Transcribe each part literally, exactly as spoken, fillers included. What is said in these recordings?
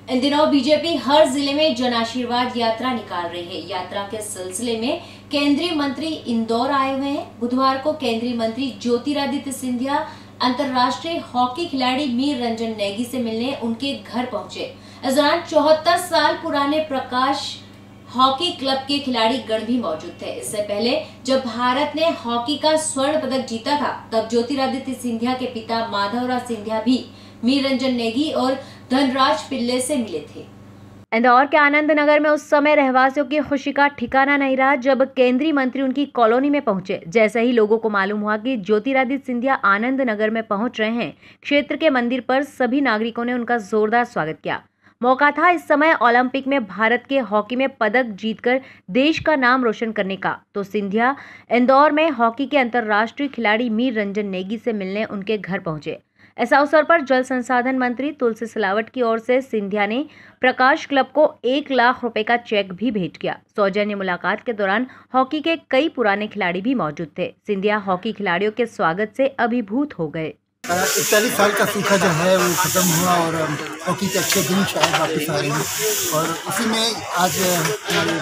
इन दिनों बीजेपी हर जिले में जन आशीर्वाद यात्रा निकाल रही है। यात्रा के सिलसिले में केंद्रीय मंत्री इंदौर आए हुए हैं। बुधवार को केंद्रीय मंत्री ज्योतिरादित्य सिंधिया अंतर्राष्ट्रीय हॉकी खिलाड़ी मीर रंजन नेगी से मिलने उनके घर पहुंचे। इस दौरान चौहत्तर साल पुराने प्रकाश हॉकी क्लब के खिलाड़ी गण भी मौजूद थे। इससे पहले जब भारत ने हॉकी का स्वर्ण पदक जीता था, तब ज्योतिरादित्य सिंधिया के पिता माधवराव सिंधिया भी मीर रंजन नेगी और धनराज पिल्ले से मिले थे। इंदौर के आनंद नगर में उस समय रहवासियों की खुशी का ठिकाना नहीं रहा जब केंद्रीय मंत्री उनकी कॉलोनी में पहुंचे। जैसे ही लोगों को मालूम हुआ कि ज्योतिरादित्य सिंधिया आनंद नगर में पहुंच रहे हैं, क्षेत्र के मंदिर पर सभी नागरिकों ने उनका जोरदार स्वागत किया। मौका था इस समय ओलंपिक में भारत के हॉकी में पदक जीतकर देश का नाम रोशन करने का, तो सिंधिया इंदौर में हॉकी के अंतर्राष्ट्रीय खिलाड़ी मीर रंजन नेगी से मिलने उनके घर पहुंचे। इस अवसर पर जल संसाधन मंत्री तुलसी सिलावट की ओर से सिंधिया ने प्रकाश क्लब को एक लाख रुपए का चेक भी भेंट किया। सौजन्य मुलाकात के दौरान हॉकी के कई पुराने खिलाड़ी भी मौजूद थे। सिंधिया हॉकी खिलाड़ियों के स्वागत से अभिभूत हो गए। इकतालीस साल का सूखा जो है वो खत्म हुआ और हॉकी के अच्छे दिन शायद वापस आ रहे हैं और उसी में आज हमारे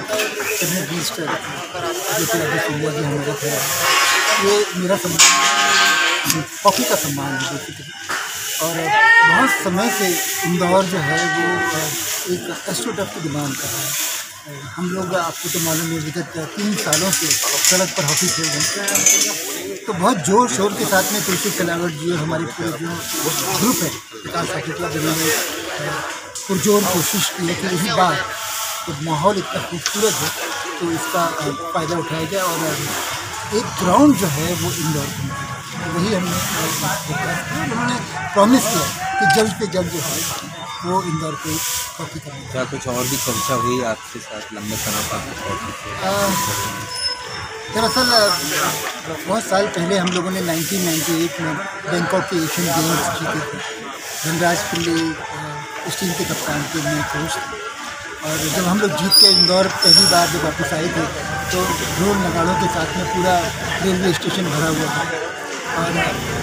सिंधिया जी हमारे थे। ये मेरा सम्मान हॉकी का सम्मान है बेसिकली, और बहुत समय से इंदौर जो है वो एक एस्ट्रोटर्फ की डिमांड कर रहा है। हम लोग, आपको तो मालूम है, विगत तीन सालों से सड़क पर हॉकी खेल रहे हैं, तो बहुत जोर शोर के साथ में तुलसी सिलावट जी और हमारी पूरे जो ग्रुप है विकास हॉकी क्लब, उन्होंने पुरजोर कोशिश की है कि इसी बार तो माहौल इतना खूबसूरत है तो इसका फ़ायदा उठाया जाए और एक ग्राउंड जो है वो इंदौर में, वही हमने उन्होंने प्रॉमिस किया कि जल्द से जल्द जो है वो इंदौर पे हॉकी करेंगे। क्या कुछ और भी चर्चा हुई आपके साथ लंबे समय का? दरअसल बहुत साल पहले हम लोगों ने नाइनटीन नाइंटी एट में बैंकॉक के एशियन गेम्स जीते थे। धनराज पिल्ले इस टीम के कप्तान के में कोच थे, और जब हम लोग जीत के इंदौर पहली बार जब वापस आए थे तो ढोल नगाड़ों के साथ में पूरा रेलवे स्टेशन भरा हुआ था। और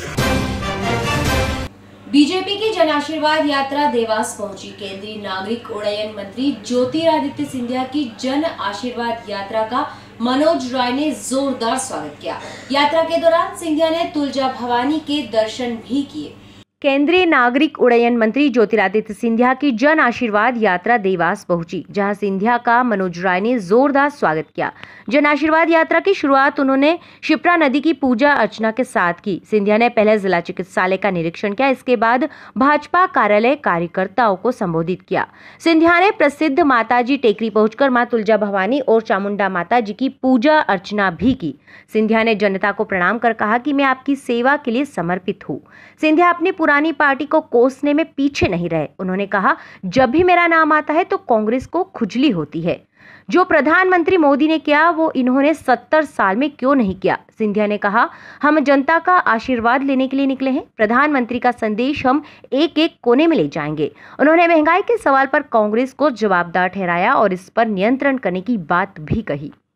बीजेपी की जन आशीर्वाद यात्रा देवास पहुंची। केंद्रीय नागरिक उड्डयन मंत्री ज्योतिरादित्य सिंधिया की जन आशीर्वाद यात्रा का मनोज राय ने जोरदार स्वागत किया। यात्रा के दौरान सिंधिया ने तुलजा भवानी के दर्शन भी किए। केंद्रीय नागरिक उड्डयन मंत्री ज्योतिरादित्य सिंधिया की जन आशीर्वाद यात्रा देवास पहुंची, जहां सिंधिया का मनोज राय ने जोरदार स्वागत किया। जन आशीर्वाद यात्रा की शुरुआत उन्होंने शिप्रा नदी की पूजा अर्चना के साथ की। सिंधिया ने पहले जिला चिकित्सालय का निरीक्षण किया, इसके बाद भाजपा कार्यालय कार्यकर्ताओं को संबोधित किया। सिंधिया ने प्रसिद्ध माताजी टेकरी पहुंचकर मां तुलजा भवानी और चामुंडा माता जी की पूजा अर्चना भी की। सिंधिया ने जनता को प्रणाम कर कहा कि मैं आपकी सेवा के लिए समर्पित हूँ। सिंधिया अपनी पुरानी पार्टी को कोसने में पीछे नहीं रहे। उन्होंने कहा, जब भी मेरा नाम आता है तो कांग्रेस को खुजली होती है। जो प्रधानमंत्री मोदी ने किया वो इन्होंने सत्तर साल में क्यों नहीं किया। सिंधिया ने कहा, हम जनता का आशीर्वाद लेने के लिए निकले हैं। प्रधानमंत्री का संदेश हम एक एक कोने में ले जाएंगे। उन्होंने महंगाई के सवाल पर कांग्रेस को जवाबदार ठहराया और इस पर नियंत्रण करने की बात भी कही।